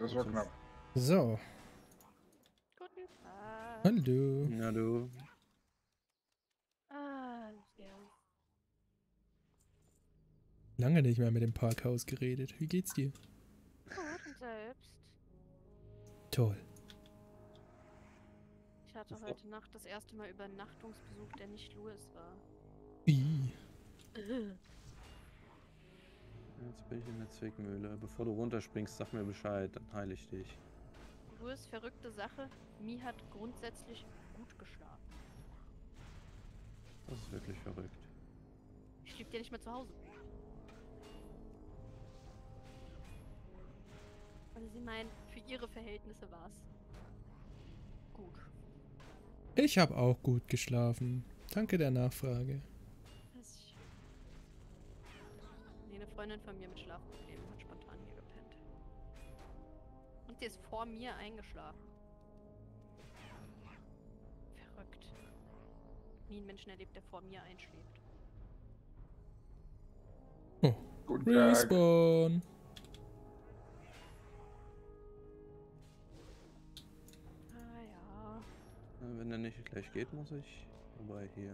Das war knapp. So, Guten Tag. hallo. Na du. Ah, ja. Lange nicht mehr mit dem Parkhaus geredet. Wie geht's dir? Gut und selbst. Toll. Ich hatte heute Nacht das erste Mal Übernachtungsbesuch, der nicht Louis war. Ih. Jetzt bin ich in der Zwickmühle. Bevor du runterspringst, sag mir Bescheid, dann heile ich dich. Louis, verrückte Sache, Mi hat grundsätzlich gut geschlafen. Das ist wirklich verrückt. Ich schlief ja nicht mehr zu Hause. Also sie meinen, für ihre Verhältnisse war es gut. Ich habe auch gut geschlafen. Danke der Nachfrage. Das ist schön. Nee, eine Freundin von mir mit Schlafproblemen hat spontan hier gepennt. Und sie ist vor mir eingeschlafen. Verrückt. Nie einen Menschen erlebt, der vor mir einschläft. Oh, Guten Tag. Respawn. Ah ja. Wenn er nicht gleich geht, muss ich. Wobei hier.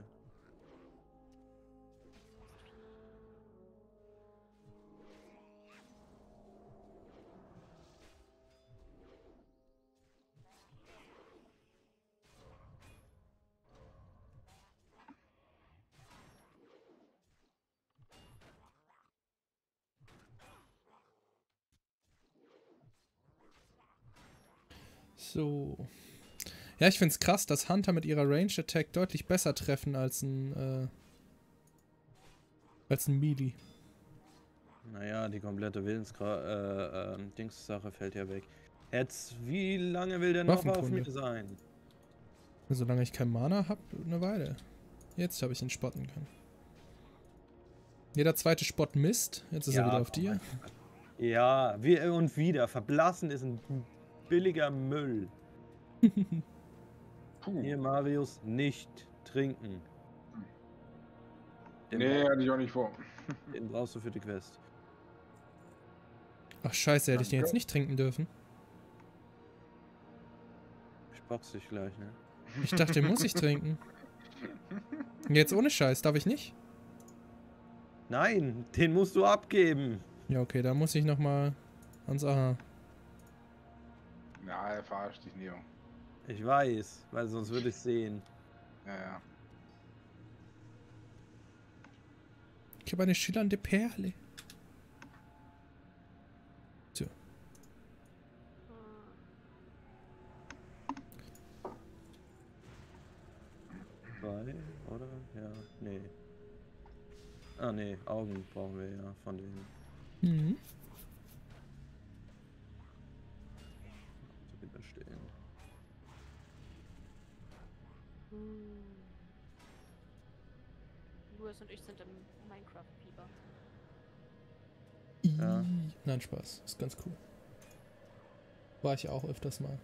So. Ja, ich find's krass, dass Hunter mit ihrer Range Attack deutlich besser treffen als ein Melee. Naja, die komplette Dings-Sache fällt ja weg. Jetzt, wie lange will der noch auf Waffenkunde. mir sein? Solange ich kein Mana habe, eine Weile. Jetzt habe ich ihn spotten können. Jeder zweite Spot misst. Jetzt ist er wieder auf dir. Ja, und wieder. Verblassen ist ein billiger Müll. Puh. Hier, Marius, nicht trinken. Nee, hatte ich auch nicht vor. Den brauchst du für die Quest. Ach scheiße, hätte ich den Danke. jetzt nicht trinken dürfen. Ich box dich gleich, ne? Ich dachte, den muss ich trinken. Jetzt ohne Scheiß, darf ich nicht? Nein, den musst du abgeben. Ja, okay, da muss ich nochmal ans Aha. Na, er verarscht dich, Neo. Ich weiß, weil sonst würde ich sehen. Ja, ja. Ich habe eine schillernde Perle. So. Hm. 2, oder? Ja, nee. Ah, nee, Augen brauchen wir ja von denen. Mhm. Zu widerstehen. Louis und ich sind im Minecraft-Fieber. Ja. Nein, Spaß. Ist ganz cool. War ich auch öfters mal.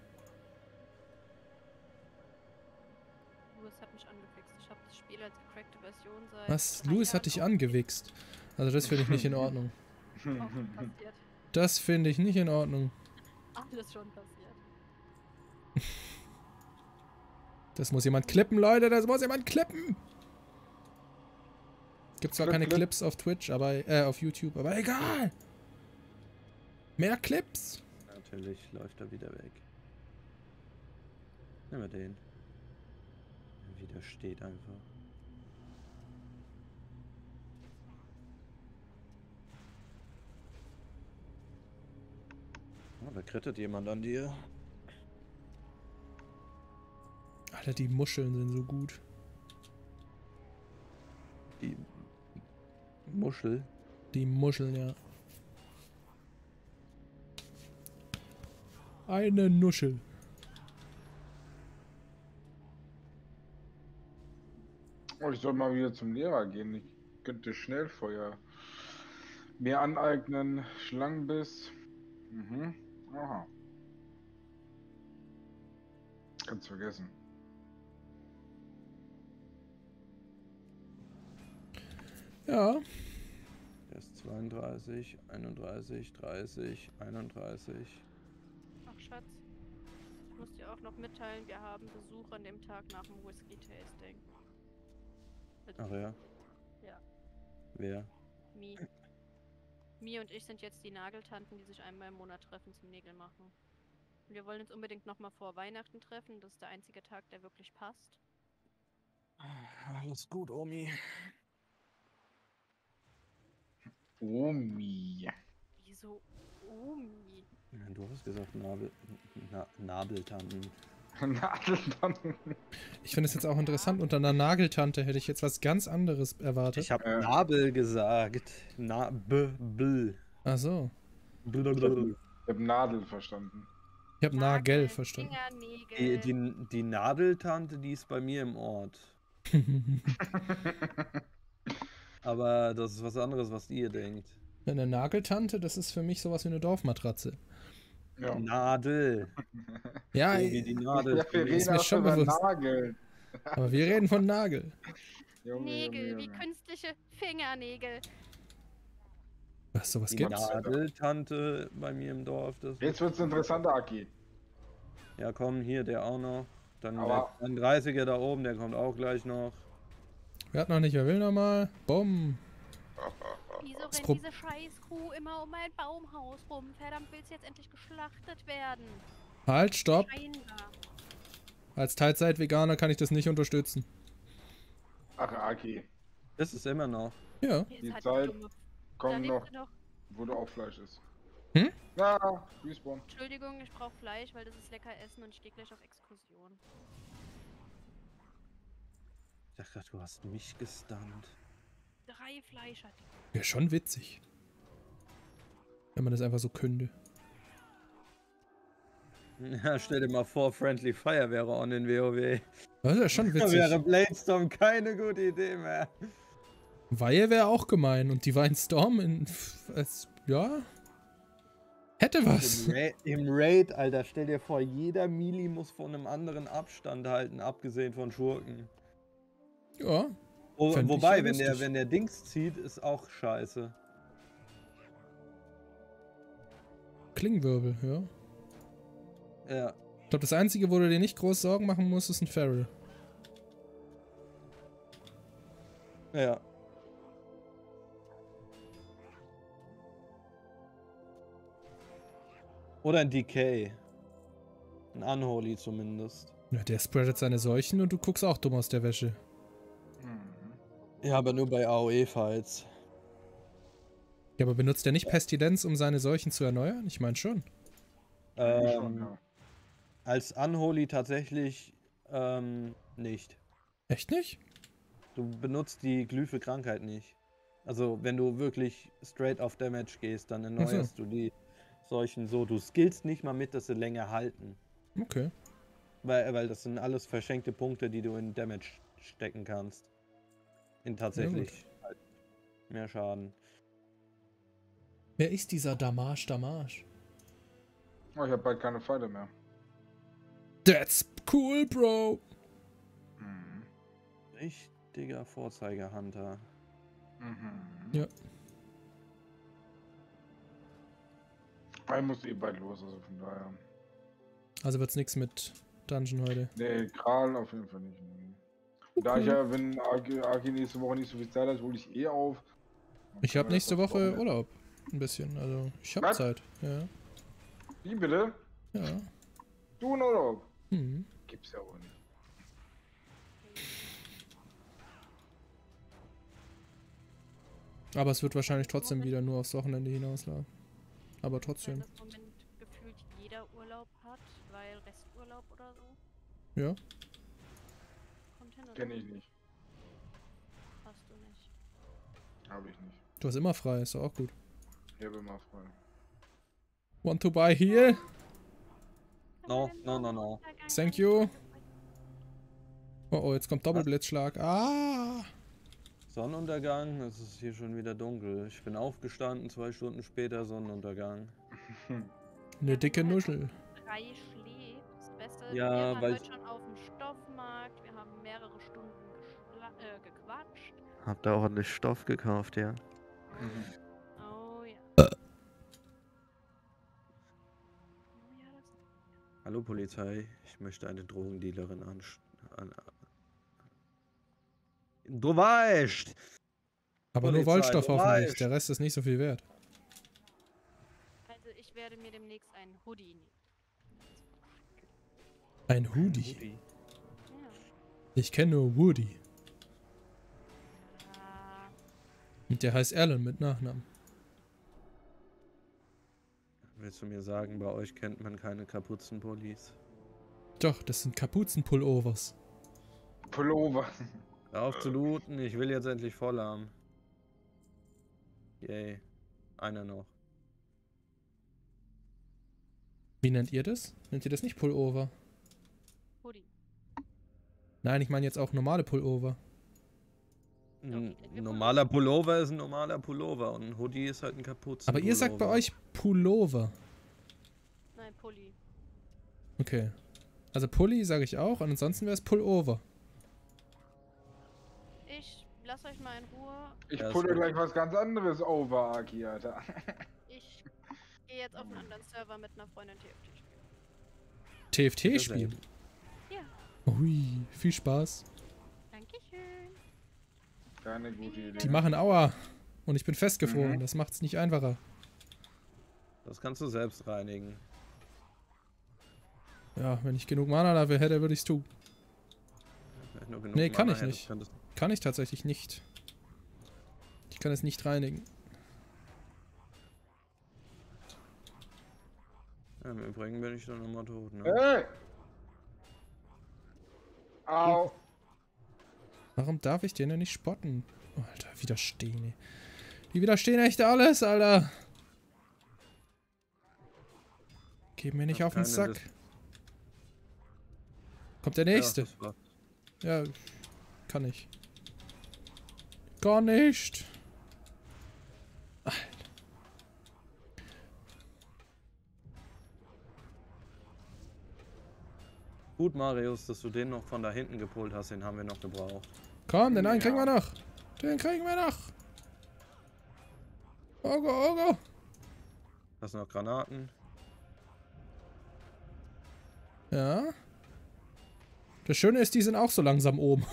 Louis hat mich angefixt. Ich habe das Spiel als gecrackte Version seit. Was? 3 Louis Jahren hat dich auf- angewichst. Also das finde ich nicht in Ordnung. Auch schon passiert. Das finde ich nicht in Ordnung. Alles schon passiert. Das muss jemand klippen, Leute. Das muss jemand klippen. Gibt zwar Clip, keine clip. Clips auf Twitch, aber auf YouTube, aber egal. Mehr Clips. Natürlich läuft er wieder weg. Nehmen wir den. Er widersteht einfach. Oh, da krittet jemand an dir. Alter, die Muscheln sind so gut. Die Muschel. Die Muscheln, ja. Eine Nuschel. Oh, ich soll mal wieder zum Lehrer gehen. Ich könnte Schnellfeuer mir aneignen. Schlangenbiss. Mhm. Aha. Ganz vergessen. Ja. Der ist 32, 31, 30, 31. Ach, Schatz. Ich muss dir auch noch mitteilen, wir haben Besuch an dem Tag nach dem Whisky-Tasting. Ach ja. Ja, Wer? Mi. Mi und ich sind jetzt die Nageltanten, die sich einmal im Monat treffen zum Nägel machen. Und wir wollen uns unbedingt nochmal vor Weihnachten treffen. Das ist der einzige Tag, der wirklich passt. Alles gut, Omi. Omi. Wieso Omi? Ja, du hast gesagt Nabeltanten. Nadeltanten. Ich finde es jetzt auch interessant, unter einer Nageltante hätte ich jetzt was ganz anderes erwartet. Ich habe Nabel gesagt. Nabel. Ach so. Ich hab Nadel verstanden. Ich habe Nagel verstanden. Fingernägel. Die Nadeltante, die ist bei mir im Ort. Aber das ist was anderes, was ihr denkt. Eine Nageltante, das ist für mich sowas wie eine Dorfmatratze. Ja. Nadel. Ja, So wie die Nadel. Ja, wir ist reden mir auch schon über bewusst. Nagel. aber wir reden von Nagel. Junge, Nägel, Junge, wie Junge. künstliche Fingernägel. Was, sowas Die gibt's? Nadeltante bei mir im Dorf. Das Jetzt wird's interessanter, Aki. ja, komm, hier, der auch noch. Dann Aber- der 30er da oben, der kommt auch gleich noch. Wer hat noch nicht, wer will noch mal? Bumm. Wieso Das rennt Pro- diese Scheißkuh immer um mein Baumhaus rum? Verdammt, will sie jetzt endlich geschlachtet werden? Halt, stopp. Scheinbar. Als Teilzeit-Veganer kann ich das nicht unterstützen. Ach, Aki. Das ist immer noch. Ja. Hier Die ist halt Zeit dumme. Da Komm lebt noch, sie doch. wo du auch Fleisch isst. Hm? Ja, Respawn. Entschuldigung, ich brauche Fleisch, weil das ist lecker essen und ich gehe gleich auf Exkursion. Ich dachte grad, du hast mich gestunt. 3 Fleisch hat die. Wäre schon witzig. Wenn man das einfach so könnte. Ja, stell dir mal vor, Friendly Fire wäre on in WoW. Das wäre schon Da witzig. wäre Bladestorm keine gute Idee mehr. Weihe wäre auch gemein und Divine Storm ja. Hätte was. Im Raid, Alter, stell dir vor, jeder Melee muss von einem anderen Abstand halten, abgesehen von Schurken. Ja. Fänd ich Wobei, ja lustig. wenn der Dings zieht, ist auch scheiße. Klingenwirbel, ja. Ja. Ich glaube, das Einzige, wo du dir nicht groß Sorgen machen musst, ist ein Feral. Ja. Oder ein Decay. Ein Unholy zumindest. Ja, der spreadet seine Seuchen und du guckst auch dumm aus der Wäsche. Ja, aber nur bei AOE-Fights. Ja, aber benutzt er nicht Pestilenz, um seine Seuchen zu erneuern? Ich meine schon. Schon, ja. Als Unholy tatsächlich nicht. Echt nicht? Du benutzt die Glyphe Krankheit nicht. Also wenn du wirklich straight auf Damage gehst, dann erneuerst du die Seuchen so. Du skillst nicht mal mit, dass sie länger halten. Okay. Weil das sind alles verschenkte Punkte, die du in Damage stecken kannst. In tatsächlich halt mehr Schaden. Wer ist dieser Damage? Oh, ich habe bald keine Pfeile mehr. That's cool, Bro. Richtiger Vorzeigehunter. Ja. Ich muss eh bald los, also von daher. Also wird's nichts mit Dungeon heute. Nee, Kral auf jeden Fall nicht. Nee. Da ich ja, wenn Aki nächste Woche nicht so viel Zeit hat, hole ich eh auf. Dann Ich können habe wir nächste das Woche Wochenende- Urlaub. Ein bisschen. Also, ich habe Was? Zeit. Ja. Wie bitte? Ja. Du in Urlaub? Hm. Gibt's ja wohl nicht. Aber es wird wahrscheinlich trotzdem wieder nur aufs Wochenende hinauslaufen. Aber Weil trotzdem. das im Moment gefühlt jeder Urlaub hat, weil Resturlaub oder so. Ja. Kommt hin, oder? Kenn ich nicht. Hast du nicht. Habe ich nicht. Du hast immer frei, ist doch auch gut. Ich habe immer frei. Want to buy here? No. Thank you. Oh, oh, jetzt kommt Doppelblitzschlag. Ah! Sonnenuntergang, es ist hier schon wieder dunkel. Ich bin aufgestanden, 2 Stunden später Sonnenuntergang. Eine dicke Nuschel. 3 schläfst. Beste, Ja, wir waren weil- heute schon auf dem Stoffmarkt. Wir haben mehrere Stunden gequatscht. Hab da ordentlich Stoff gekauft, ja. Oh ja. Oh ja, Hallo Polizei, ich möchte eine Drogendealerin Du weißt! Aber nur Polizei, Wollstoff du hoffentlich. weißt. Der Rest ist nicht so viel wert. Also ich werde mir demnächst einen Hoodie nehmen. Ein Hoodie. Ja. Ich kenne nur Woody. Ah, Und der heißt Alan mit Nachnamen. Willst du mir sagen, bei euch kennt man keine Kapuzenpullis? Doch, das sind Kapuzenpullovers. Pullover. Hör auf zu looten, ich will jetzt endlich voll haben. Yay. Einer noch. Wie nennt ihr das? Nennt ihr das nicht Pullover? Hoodie. Nein, ich meine jetzt auch normale Pullover. Ein normaler Pullover ist ein normaler Pullover und ein Hoodie ist halt ein Kapuzenpullover. Aber ihr sagt bei euch Pullover. Nein, Pulli. Okay. Also Pulli sage ich auch und ansonsten wäre es Pullover. Ich lasse euch mal in Ruhe. Ich Ja, ist pulle gut. gleich was ganz anderes over, Aki, Alter. Ich gehe jetzt auf einen anderen Server mit einer Freundin TFT spielen. TFT spielen. Ja, Ui, viel Spaß. dankeschön. Keine gute Idee. Die machen Aua. Und ich bin festgefroren. Das macht's nicht einfacher. Das kannst du selbst reinigen. Ja, wenn ich genug Mana dafür hätte, würde ich's tun. Wenn du genug Nee, kann Mana ich nicht. hättest, Kann ich tatsächlich nicht. Ich kann es nicht reinigen. Ja, im Übrigen bin ich dann nochmal tot, ne? Hey! Au! Warum darf ich den denn nicht spotten? Oh, Alter, widerstehen, ey. Die widerstehen echt alles, Alter. Geben mir nicht Ja, auf den keine Sack. Kommt der nächste. Ja, das war- Ja, kann ich. Gar nicht. Alter. Gut, Marius, dass du den noch von da hinten gepult hast, den haben wir noch gebraucht. Komm, den einen kriegen wir Ja. noch. Den kriegen wir noch. Ogo, Ogo. Hast du noch Granaten? Ja. Das Schöne ist, die sind auch so langsam oben.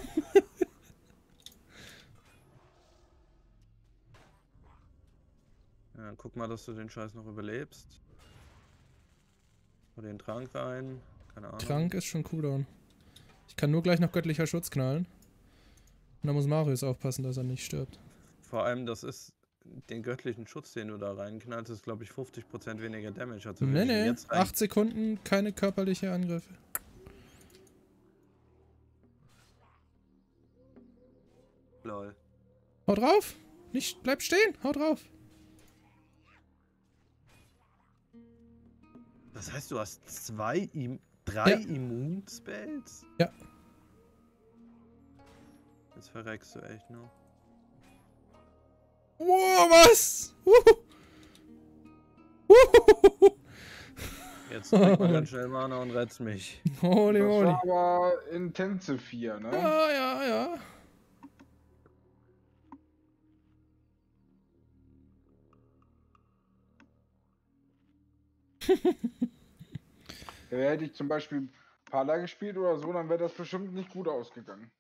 Ja, guck mal, dass du den Scheiß noch überlebst. Hol den Trank rein. Keine Ahnung. Trank ist schon Cooldown. Ich kann nur gleich noch göttlicher Schutz knallen. Und da muss Marius aufpassen, dass er nicht stirbt. Vor allem, das ist den göttlichen Schutz, den du da reinknallst, ist, glaube ich, 50% weniger Damage. Also, wenn Nee, ich ihn nee. jetzt rein- 8 Sekunden, keine körperliche Angriffe. Lol. Hau drauf! Nicht, bleib stehen! Hau drauf! Das heißt, du hast drei Ja. Immun-Spells? Ja. Jetzt verreckst du echt noch. Wow, was? Wuhu. Jetzt krieg mal ganz schnell Mana und rett's mich. Holy Das moly. war aber Intensive 4, ne? Ja, ja, ja. Hätte ich zum Beispiel Pala gespielt oder so, dann wäre das bestimmt nicht gut ausgegangen.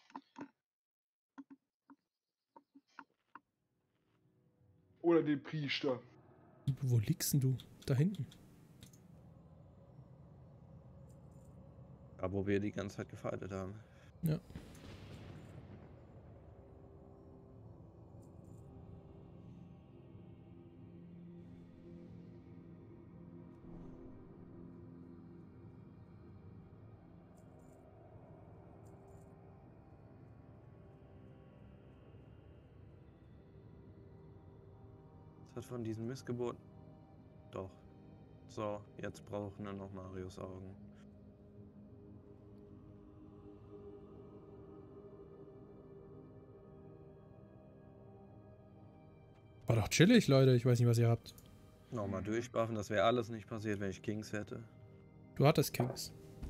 Oder den Priester. Wo liegst denn du? Da hinten. Da, wo wir die ganze Zeit gefightet haben. Ja. Das hat von diesen Missgeburten. Doch. So, jetzt brauchen wir noch Marius Augen. War doch chillig, Leute. Ich weiß nicht, was ihr habt. Nochmal durchbuffen, das wäre alles nicht passiert, wenn ich Kings hätte. Du hattest Kings.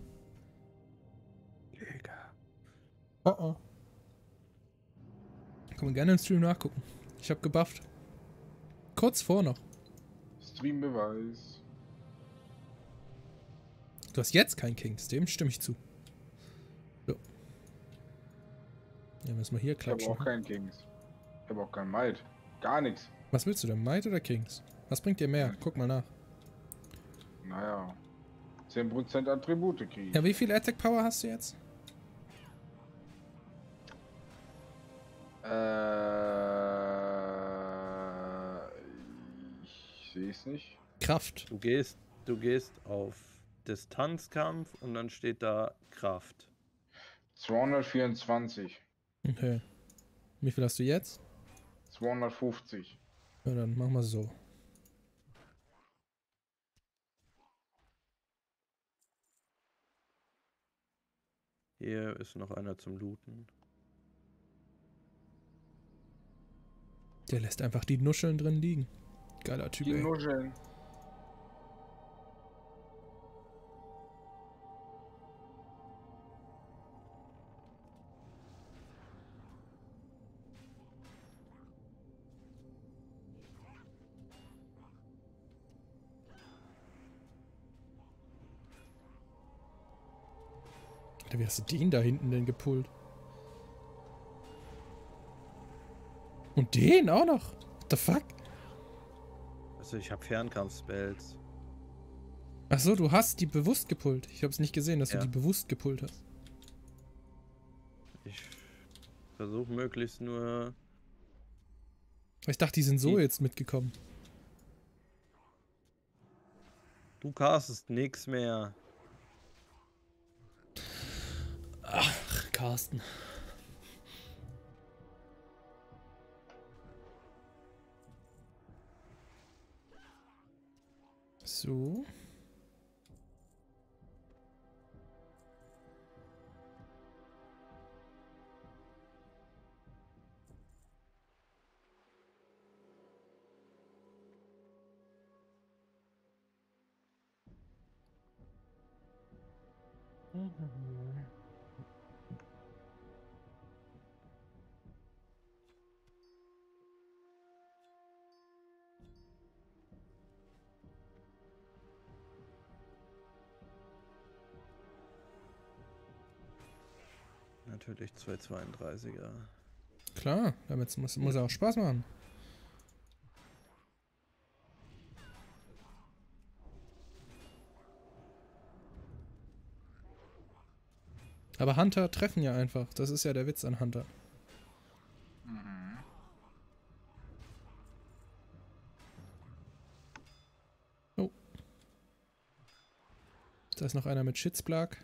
Digga. Oh oh. Kann man gerne im Stream nachgucken. Ich hab gebufft. Kurz vor noch. Streambeweis. Du hast jetzt keinen Kings, dem stimme ich zu. So. Ja, müssen wir hier Ich habe klatschen. auch keinen Kings. Ich habe auch keinen Might. Gar nichts. Was willst du denn? Might oder Kings? Was bringt dir mehr? Guck mal nach. Naja. 10% Attribute kriegen. Ja, wie viel Attack Power hast du jetzt? Ich sehe es nicht. Kraft. Du gehst auf Distanzkampf und dann steht da Kraft. 224. Okay. Wie viel hast du jetzt? 250. Ja, dann machen wir so. Hier ist noch einer zum Looten. Der lässt einfach die Nuscheln drin liegen. Geiler Typ, Die ey. Nuscheln. Alter, wie hast du den da hinten denn gepullt? Und den auch noch? What the fuck? Also ich habe Fernkampf-Spells. Achso, du hast die bewusst gepullt. Ich hab's nicht gesehen, dass Ja. du die bewusst gepullt hast. Ich versuche möglichst nur... Ich dachte, die sind so Die- jetzt mitgekommen. Du castest nix mehr. Ach, Carsten. So. Natürlich 232er. Klar, damit muss auch Spaß machen. Aber Hunter treffen ja einfach. Das ist ja der Witz an Hunter. Mhm. Da ist noch einer mit Schitzblag.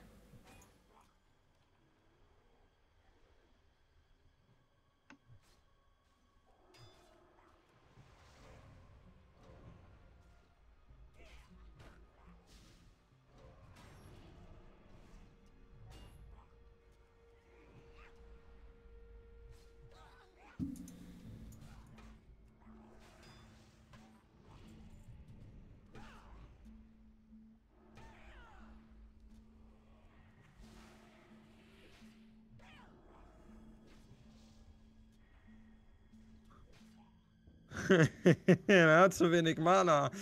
Er hat zu wenig Mana.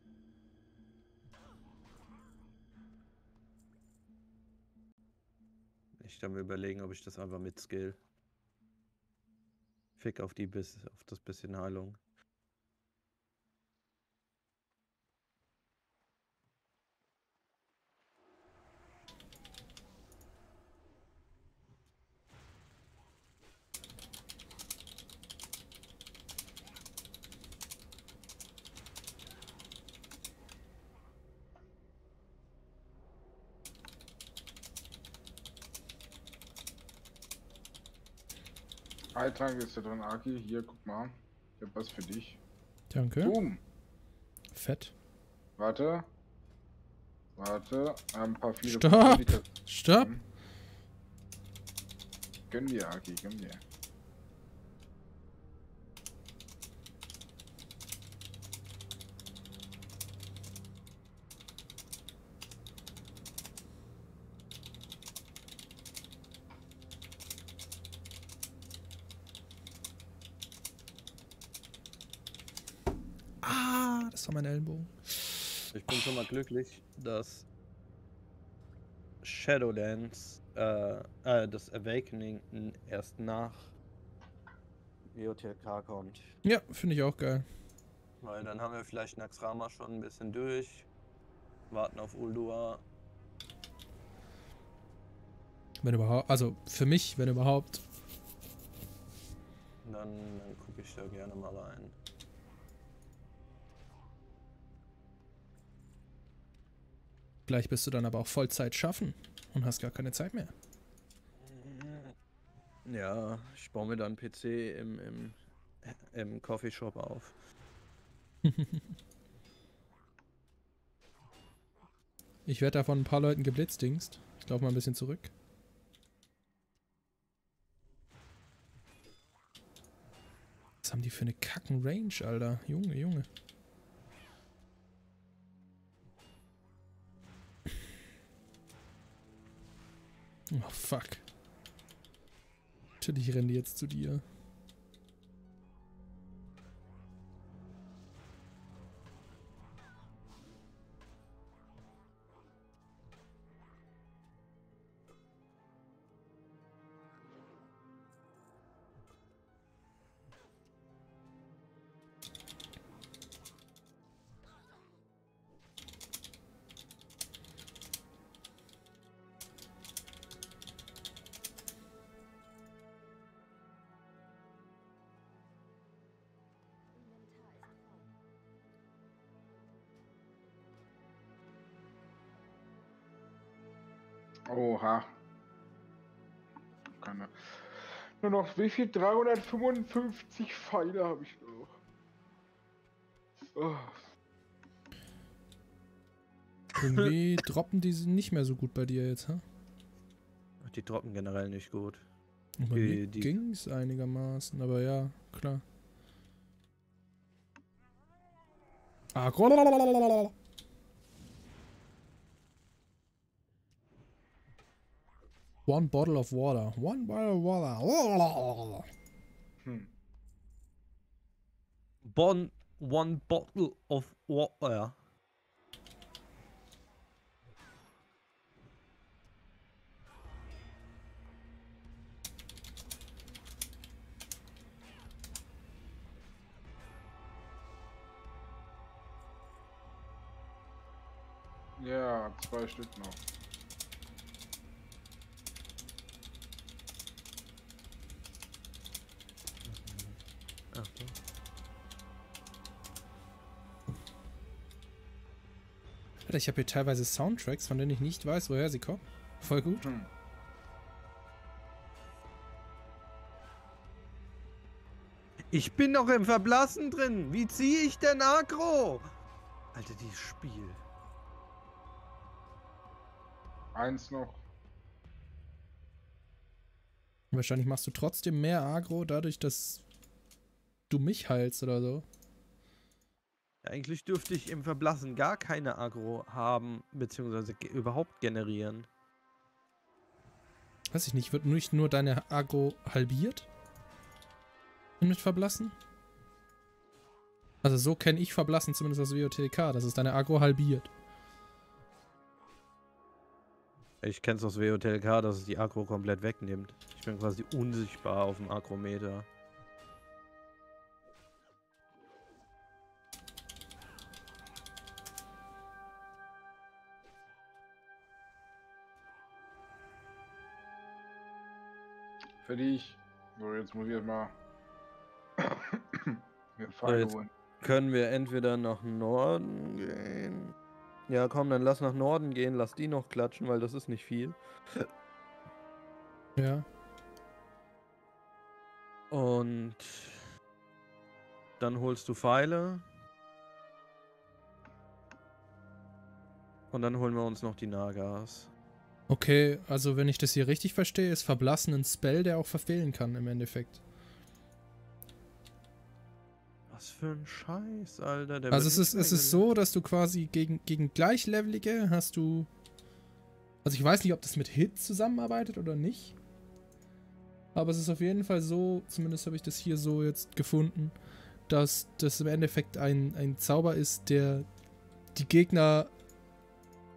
Ich kann mir überlegen, ob ich das einfach mit Skill. Fick auf auf das bisschen Heilung. Heiltrank ist da drin, Aki. Hier, guck mal. Ich hab was für dich. Danke. Boom. Fett. Warte. Warte. Ein paar viele. Stopp! Stopp! Gönn dir, Aki, gönn dir. Ah, das war mein Ellenbogen. Ich bin schon mal glücklich, dass Shadowlands, das Awakening erst nach WOTLK kommt. Ja, finde ich auch geil. Weil dann haben wir vielleicht Naxxramas schon ein bisschen durch. Warten auf Ulduar. Wenn überhaupt, also für mich, wenn überhaupt. Dann gucke ich da gerne mal rein. Gleich bist du dann aber auch Vollzeit schaffen und hast gar keine Zeit mehr. Ja, ich baue mir dann einen PC im Coffeeshop auf. Ich werde da von ein paar Leuten geblitzdingst. Ich laufe mal ein bisschen zurück. Was haben die für eine kacken Range, Alter? Junge, Junge. Oh, fuck. Natürlich rennen die jetzt zu dir. Oha. Keine. Nur noch wie viel? 355 Pfeile habe ich noch. Oh. Irgendwie droppen die nicht mehr so gut bei dir jetzt, ha? Die droppen generell nicht gut. Bei mir ging's einigermaßen, aber ja, klar. Ah, One bottle of water. One bottle of water. One bottle of water. Ja, 2 Stück noch. Alter, ich habe hier teilweise Soundtracks, von denen ich nicht weiß, woher sie kommen. Voll gut. Ich bin noch im Verblassen drin. Wie ziehe ich denn Aggro? Alter, dieses Spiel. 1 noch. Wahrscheinlich machst du trotzdem mehr Agro, dadurch, dass du mich heilst oder so. Eigentlich dürfte ich im Verblassen gar keine Aggro haben, beziehungsweise überhaupt generieren. Weiß ich nicht, wird nicht nur deine Agro halbiert? Mit Verblassen? Also so kenne ich Verblassen zumindest aus WOTLK, dass es deine Agro halbiert. Ich kenne es aus WOTLK, dass es die Aggro komplett wegnimmt. Ich bin quasi unsichtbar auf dem Agrometer. Für dich. So, jetzt muss ich erstmal mir So, Pfeile jetzt holen. können wir entweder nach Norden gehen. Ja, komm, dann lass nach Norden gehen, lass die noch klatschen, weil das ist nicht viel. Ja. Und dann holst du Pfeile. Und dann holen wir uns noch die Nagas. Okay, also wenn ich das hier richtig verstehe, ist Verblassen ein Spell, der auch verfehlen kann im Endeffekt. Was für ein Scheiß, Alter. Der Also wird es nicht ist so, dass du quasi gegen Gleichlevelige hast du... Also ich weiß nicht, ob das mit Hit zusammenarbeitet oder nicht. Aber es ist auf jeden Fall so, zumindest habe ich das hier so jetzt gefunden, dass das im Endeffekt ein Zauber ist, der die Gegner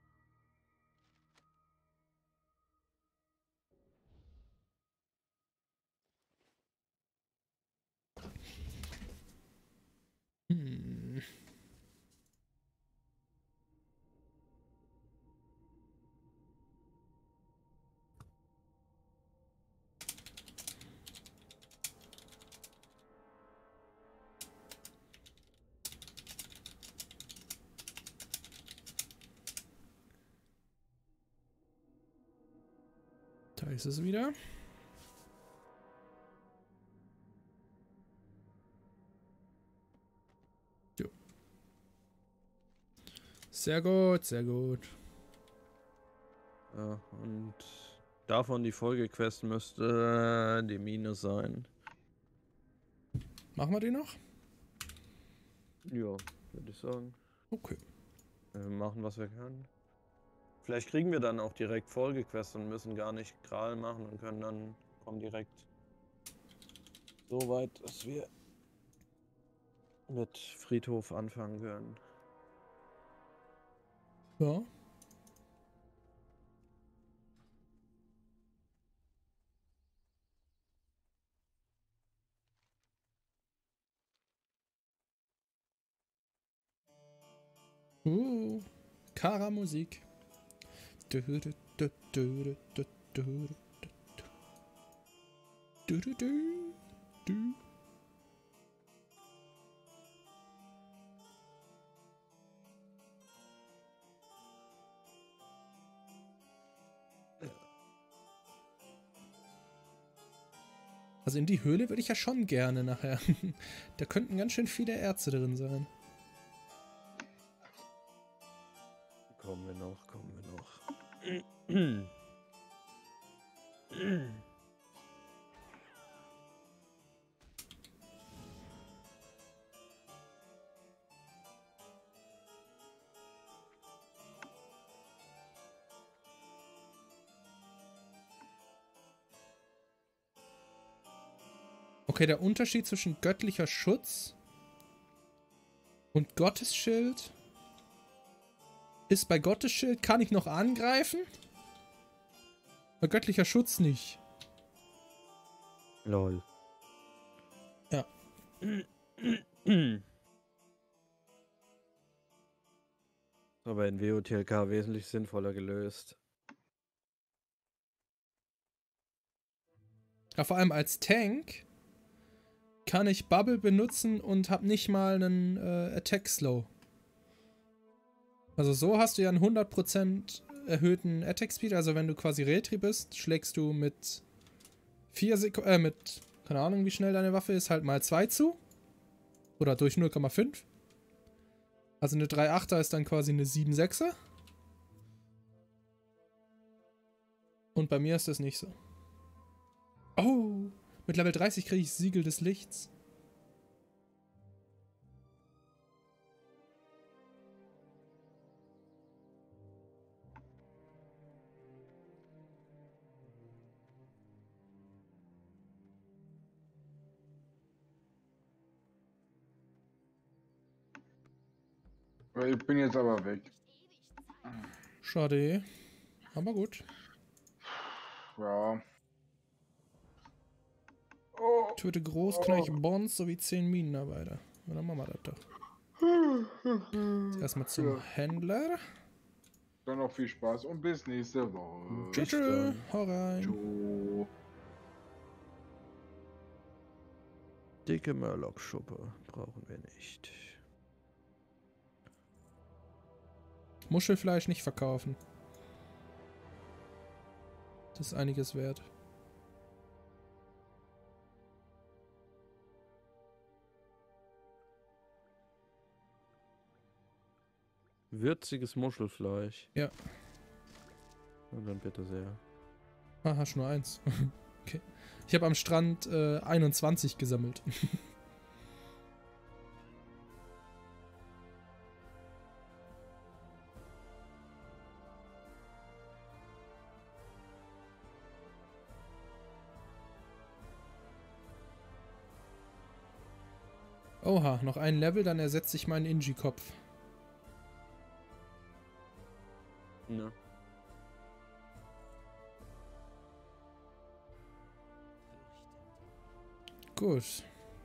ist es wieder. Jo. Sehr gut, sehr gut. Ja, und davon die Folgequest müsste die Mine sein. Machen wir die noch? Ja, würde ich sagen. Okay. Wir machen, was wir können. Vielleicht kriegen wir dann auch direkt Folgequests und müssen gar nicht Gral machen und können dann kommen direkt so weit, dass wir mit Friedhof anfangen können. Ja. Kara-Musik. Also in die Höhle würde ich ja schon gerne nachher. Da könnten ganz schön viele Erze drin sein. Kommen wir noch, kommen wir noch. Okay, der Unterschied zwischen göttlicher Schutz und Gottesschild ist, bei Gottesschild kann ich noch angreifen, bei göttlicher Schutz nicht. Lol. Ja. Aber in WOTLK wesentlich sinnvoller gelöst. Ja, vor allem als Tank kann ich Bubble benutzen und habe nicht mal einen Attack Slow. Also so hast du ja einen 100% erhöhten Attack Speed. Also wenn du quasi Retri bist, schlägst du mit 4 Sekunden, mit, keine Ahnung wie schnell deine Waffe ist, halt mal 2 zu. Oder durch 0,5. Also eine 3,8er ist dann quasi eine 7,6er. Und bei mir ist das nicht so. Oh, mit Level 30 kriege ich Siegel des Lichts. Ich bin jetzt aber weg. Schade. Aber gut. Ja. Oh. Töte Großknecht Bonds sowie 10 Minenarbeiter. Ja, dann machen wir das doch. Jetzt erstmal zum Händler. Dann noch viel Spaß und bis nächste Woche. Tschüss, tschüss. Hau rein. Ciao. Dicke Murloc-Schuppe brauchen wir nicht. Muschelfleisch nicht verkaufen. Das ist einiges wert. Würziges Muschelfleisch. Ja. Und dann bitte sehr. Ah, hast nur eins. Okay. Ich habe am Strand 21 gesammelt. Oha, noch ein Level, dann ersetze ich meinen Inji-Kopf. Ne. Gut.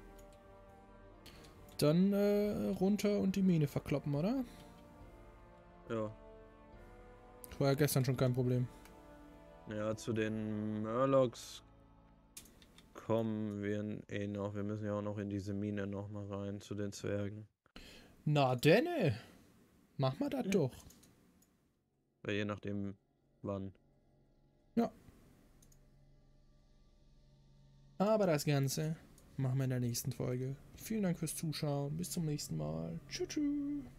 Dann runter und die Mine verkloppen, oder? Ja. Das war ja gestern schon kein Problem. Ja, zu den Murlocs kommen wir eh noch. Wir müssen ja auch noch in diese Mine noch mal rein, zu den Zwergen. Na denne. Mach mal das doch. Weil je nachdem wann. Ja. Aber das Ganze machen wir in der nächsten Folge. Vielen Dank fürs Zuschauen. Bis zum nächsten Mal. Tschüss.